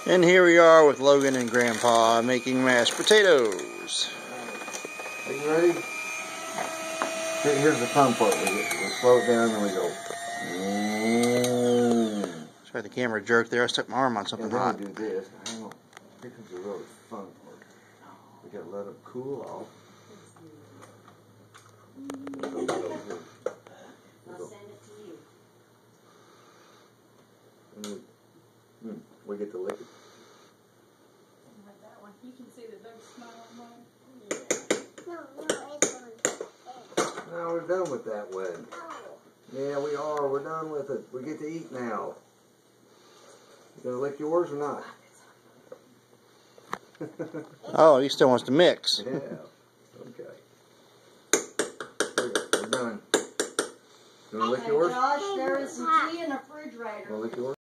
And here we are with Logan and Grandpa making mashed potatoes. Are you ready? Here's the fun part. We slow it down and we go. Sorry, the camera jerked there. I stuck my arm on something hot. And then we do this. Hang on. Here comes the really fun part. We gotta let it cool off. I'll send it to you. We get to lick it. Like that one. You can see the big smile on mine. No, we're done with that one. Yeah, we are. We're done with it. We get to eat now. You gonna lick yours or not? Oh, he still wants to mix. Yeah. Okay. We're done. You wanna lick yours? Josh, there is some tea in the refrigerator. Wanna lick yours?